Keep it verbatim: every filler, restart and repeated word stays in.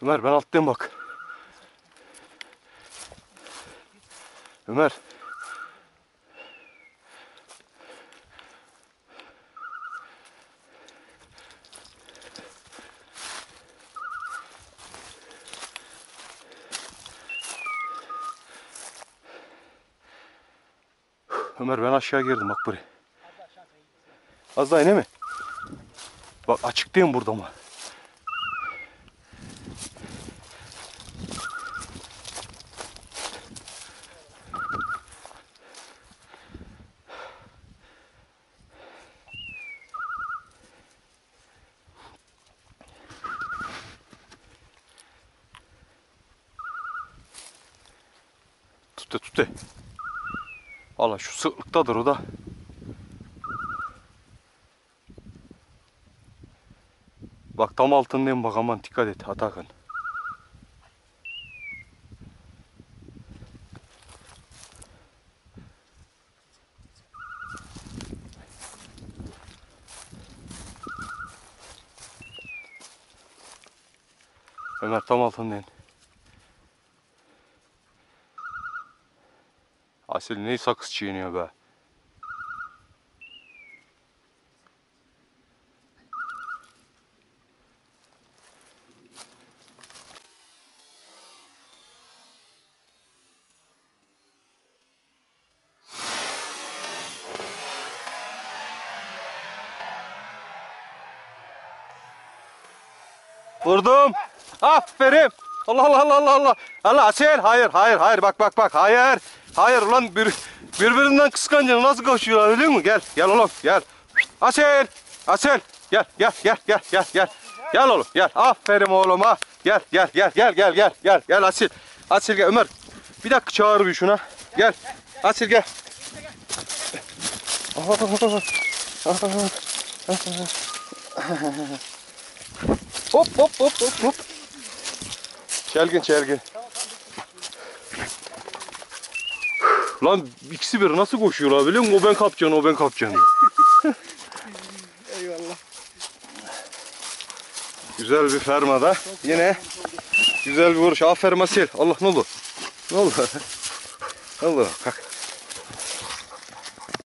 Ömer ben alttayım bak. Ömer. Ömer ben aşağı girdim bak buraya. Az daha ine mi? Bak açık değil mi burada mı? Tut tut. Valla şu sıklıktadır o da. Bak tam altındayım bak aman dikkat et Atakan. Ömer tam altındayım. Asil ne sakız çiğniyor be. Vurdum. Aferin. Allah Allah Allah Allah Allah. Allah Asil hayır hayır hayır bak bak bak hayır. Hayır ulan bir, birbirinden kıskancını nasıl koşuyorlar biliyor musun? Gel gel oğlum gel. Asil. Asil gel gel gel gel gel gel. Gel oğlum gel. Aferin oğluma. Gel gel gel gel gel gel gel gel Asil. Asil gel Ömer. Bir dakika çağır bir şuna. Gel. Asil gel. Hop hop hop hop hop. Çelgin çelgin. Lan ikisi bir nasıl koşuyorlar biliyor musun? O ben kapacağım, o ben kapacağım. Eyvallah. Güzel bir fermada. Yine güzel bir vuruş. Aferin Asil. Allah ne oldu? Ne oldu? Ne oldu? Kalk.